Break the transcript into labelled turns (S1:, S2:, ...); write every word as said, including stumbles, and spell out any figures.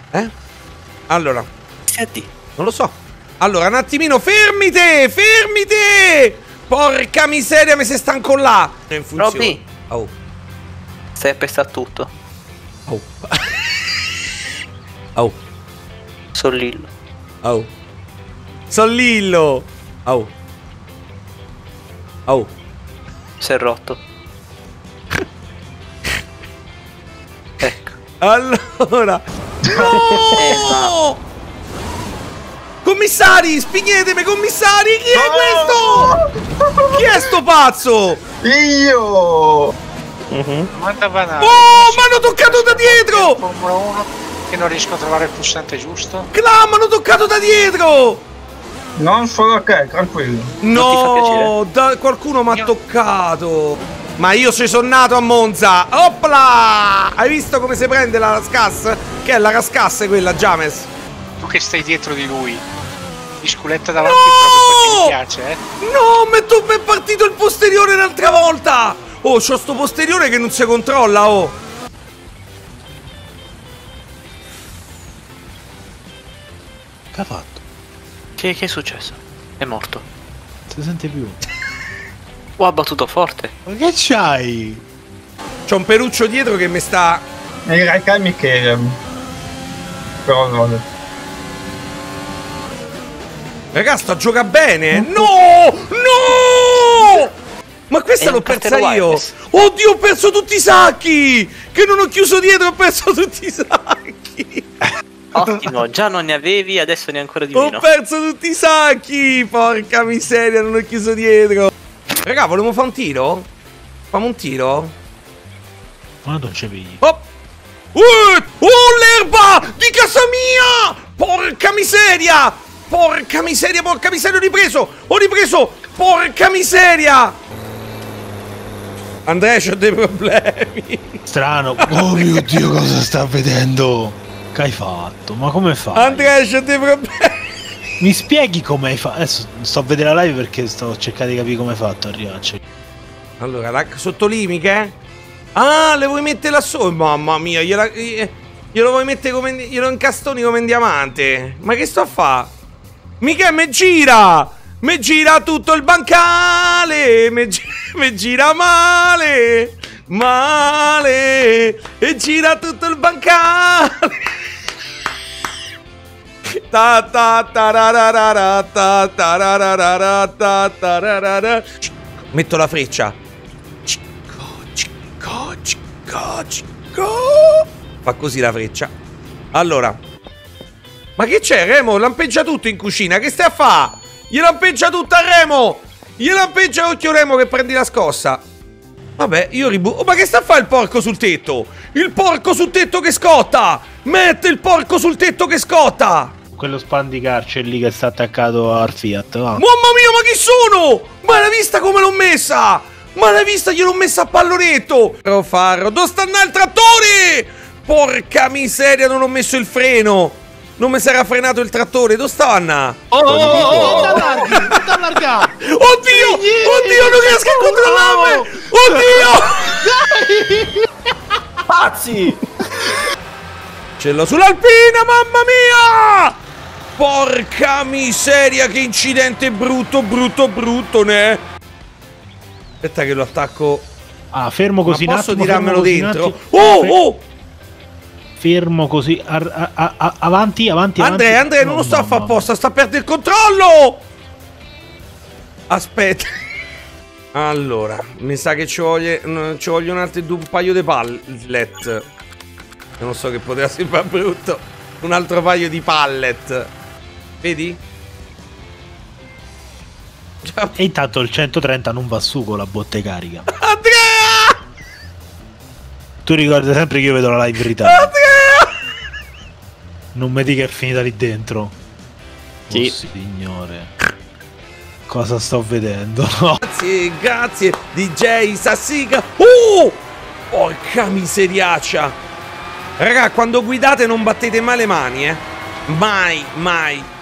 S1: Eh? Allora.
S2: Senti.
S1: Non lo so. Allora, un attimino, fermite! Fermite! Porca miseria, mi si stanco là! In funzione.
S2: Robby.
S1: Oh.
S2: Stai a pestare tutto.
S1: Oh. Oh.
S2: Sollillo.
S1: Oh. Sollillo. Oh. Oh.
S2: Si è rotto. Ecco.
S1: Allora. No! Commissari, spieghetemi, commissari, chi è questo? Chi è sto pazzo?
S3: Io!
S4: Uh-huh. Domanda banale.
S1: Oh, mi hanno toccato da dietro!
S4: Formula uno che non riesco a trovare il pulsante giusto.
S1: Cla, mi hanno toccato da dietro!
S3: Non solo a te, tranquillo.
S1: No, da, qualcuno mi ha toccato. Ma io ci sono nato a Monza. Opla! Hai visto come si prende la Rascasse? Che è la Rascasse quella, James?
S4: Tu che stai dietro di lui. Bisculetta davanti, no! Proprio perché mi piace, eh?
S1: No, ma tu mi è partito il posteriore l'altra volta! Oh, c'ho sto posteriore che non si controlla, oh!
S5: Che ha fatto?
S2: Che, che è successo? È morto.
S5: Non si sente più.
S2: Oh, ha battuto forte.
S5: Ma che c'hai?
S1: C'ho un peruccio dietro che mi sta...
S3: E direi che è Michele. Però no.
S1: Raga, sto a giocare bene! No! No! Ma questa l'ho persa io! Oddio, ho perso tutti i sacchi! Che non ho chiuso dietro, ho perso tutti i sacchi!
S2: Ottimo, già non ne avevi, adesso ne ancora di
S1: ho
S2: meno.
S1: Ho perso tutti i sacchi! Porca miseria, non ho chiuso dietro! Raga, volevamo fare un tiro? Facciamo un tiro?
S5: Ma non c'è vedi.
S1: Oh! Uh! Oh, l'erba! Di casa mia! Porca miseria! Porca miseria, porca miseria, ho ripreso! Ho ripreso! Porca miseria! Andrea, c'ho dei problemi.
S5: Strano. Oh mio Dio, cosa sta vedendo? Che hai fatto? Ma come fai?
S1: Andrea, c'ho dei problemi.
S5: Mi spieghi come hai fatto? Adesso sto a vedere la live perché sto cercando di capire come hai fatto a arrivarci.
S1: Allora, la sottolimiche? Ah, le vuoi mettere là sopra? Mamma mia, gliela, glielo vuoi mettere come... glielo incastoni come in diamante? Ma che sto a fa'? Mica me gira! Me gira tutto il bancale! Me, gi me gira male! Male! E gira tutto il bancale! Ta ta tararara, ta tararara, ta tararara. Metto la freccia. Cicco, cicco, cicco, cicco. Fa così la freccia. Allora. Ma che c'è, Remo? Lampeggia tutto in cucina. Che stai a fa'? Gli lampeggia tutto a Remo. Gli lampeggia occhio Remo che prendi la scossa. Vabbè, io ribu... Oh, ma che sta a fare il porco sul tetto? Il porco sul tetto che scotta! Mette il porco sul tetto che scotta!
S5: Quello spandicarce lì che sta attaccato al Fiat, va.
S1: Mamma mia, ma chi sono? Ma l'hai vista come l'ho messa? Ma l'hai vista? Gliel'ho messa a pallonetto! Però farro, dove sta andando il trattore? Porca miseria, non ho messo il freno! Non mi sarà frenato il trattore, dove sta Anna?
S5: Oh, oh, oh, oh, t'allarghi, t'allarghi!
S1: Oddio, oddio, non riesco a controllarmi! Oddio!
S6: Dai! Pazzi!
S1: Ce l'ho sull'alpina, mamma mia! Porca miseria, che incidente brutto, brutto, brutto, ne? Aspetta che lo attacco.
S5: Ah, fermo così.
S1: Ma posso
S5: attimo,
S1: tirarmelo
S5: così,
S1: dentro? Oh, oh!
S5: Fermo così, a, a, a, avanti, avanti,
S1: Andrea,
S5: avanti.
S1: Andrea, non
S5: no,
S1: lo sto
S5: no,
S1: a fare
S5: no.
S1: apposta, sta a perdere il controllo! Aspetta. Allora, mi sa che ci voglio, ci vogliono altri due, un paio di pallet. Non so che poteva sembrare brutto. Un altro paio di pallet. Vedi?
S5: E intanto il centotrenta non va su con la botte carica.
S1: Andrea!
S5: Tu ricordi sempre che io vedo la live in ritardo.
S1: Andrea!
S5: Non mi dica che è finita lì dentro.
S6: Sì.
S5: Oh signore. Cosa sto vedendo?
S1: Grazie, grazie D J Sassica. Oh! Porca miseriaccia. Raga, quando guidate non battete mai le mani, eh. Mai, mai.